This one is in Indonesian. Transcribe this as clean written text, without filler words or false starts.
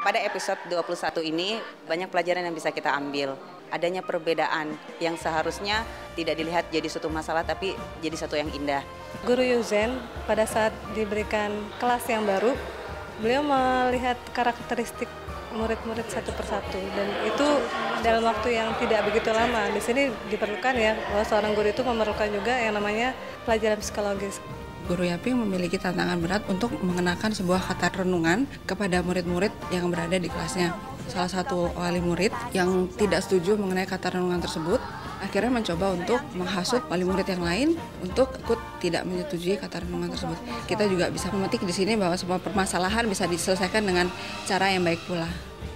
Pada episode 21 ini banyak pelajaran yang bisa kita ambil. Adanya perbedaan yang seharusnya tidak dilihat jadi suatu masalah tapi jadi satu yang indah. Guru Yuzen pada saat diberikan kelas yang baru, beliau melihat karakteristik murid-murid satu persatu dan itu dalam waktu yang tidak begitu lama. Di sini diperlukan ya bahwa seorang guru itu memerlukan juga yang namanya pelajaran psikologis. Guru Yaping memiliki tantangan berat untuk mengenakan sebuah kata renungan kepada murid-murid yang berada di kelasnya. Salah satu wali murid yang tidak setuju mengenai kata renungan tersebut akhirnya mencoba untuk menghasut wali murid yang lain untuk ikut tidak menyetujui kata renungan tersebut. Kita juga bisa memetik di sini bahwa semua permasalahan bisa diselesaikan dengan cara yang baik pula.